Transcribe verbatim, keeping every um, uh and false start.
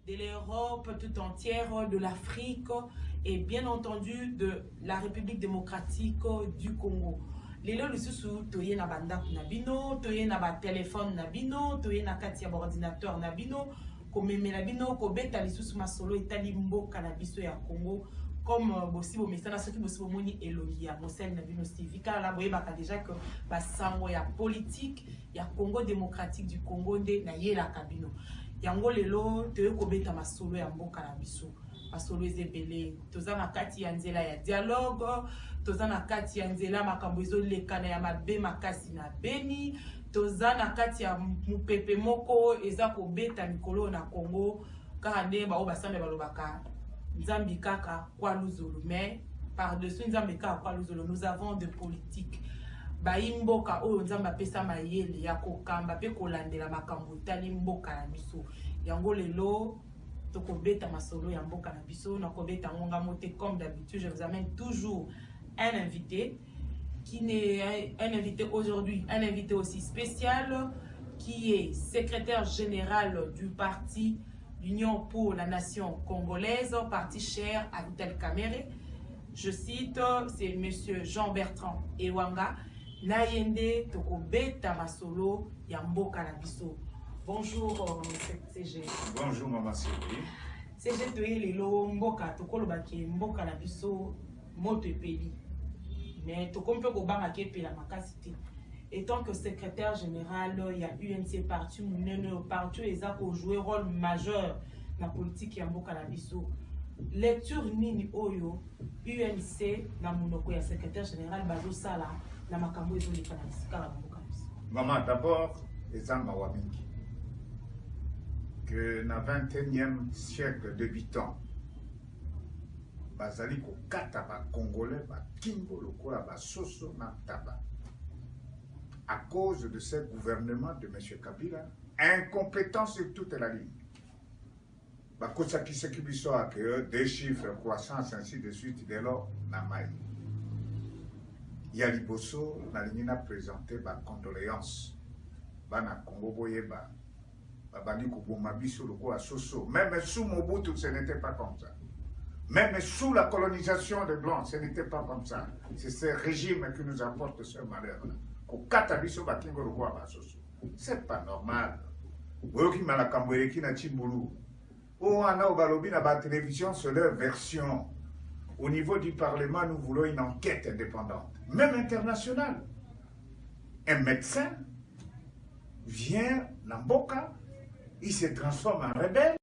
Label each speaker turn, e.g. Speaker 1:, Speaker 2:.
Speaker 1: de l'Europe tout entière, de l'Afrique et bien entendu de la République démocratique du Congo. Lelo lisusu toye na bandako na bino, toye na ba téléphone na bino, toye na kati ya ordinateur na bino, komemela bino ko beta lisusu masolo etali mboka na biso ya Congo comme bosi bo mesana soki bosi bo moni elongi ya mosel na bino Stevie kala la boye baka déjà que ba sango ya politique ya Congo démocratique du Congo nde na yela kabino. Yango lelo toye ko beta masolo ya mboka na biso. Masolo ezebele toza na kati ya nzela ya dialogue, toza na kati ya nzela makambo ezolekana ya mabe makasi na Beni, toza na kati ya mupepe moko eza kobeta mikolo na Congo kaka nde bao basambe balobaka nzambi kaka kwa luzulu, mais par-dessus nzambi kaka kwa luzulu nous avons de politique baimboka oyo nzambe apesa mayele ya kokamba pe kolandela makambo tali mboka na biso. Yango lelo tokobeta masolo ya mboka na biso na kobeta ngonga mote comme d'habitude. Je vous amène toujours un invité qui n'est un invité aujourd'hui, un invité aussi spécial qui est secrétaire général du parti L'Union pour la Nation Congolaise, parti cher à Vital Kamerhe. Je cite, c'est monsieur Jean-Bertrand Ewanga. Nayende tokobeta masolo ya mboka na biso. Bonjour C G.
Speaker 2: Bonjour Maman Sylvie.
Speaker 1: C G toye lelo mboka tokoloba ke mboka na biso moto epeli. Mais tokompe ko banga ke pela makasi te. Étant que secrétaire général, il y a U N C parti munene parti eza ko jouer rôle majeur na politique ya mboka na biso. Lecture nini oyo U N C na munoko ya secrétaire général bazo sala na makambo ezo leka na bisika na mboka na biso.
Speaker 2: Maman, d'abord eza mawa mingi que na vingt et unième siècle débutant bazali ko kata ba congolais ba kimbo lokola ba soso na taba à cause de ce gouvernement de M. Kabila, incompétent sur toute la ligne. Des chiffres, croissance, ainsi de suite, dès lors, Namaï. Yaliboso, la ligne a présenté ma condoléance. Bana Congo Boyeba, Babani Kubumabiso, le quoi, Soso. Même sous Mobutu, ce n'était pas comme ça. Même sous la colonisation des Blancs, ce n'était pas comme ça. C'est ce régime qui nous apporte ce malheur-là. C'est pas normal. La télévision, c'est leur version. Au niveau du Parlement, nous voulons une enquête indépendante, même internationale. Un médecin vient, Namboka, il se transforme en rebelle.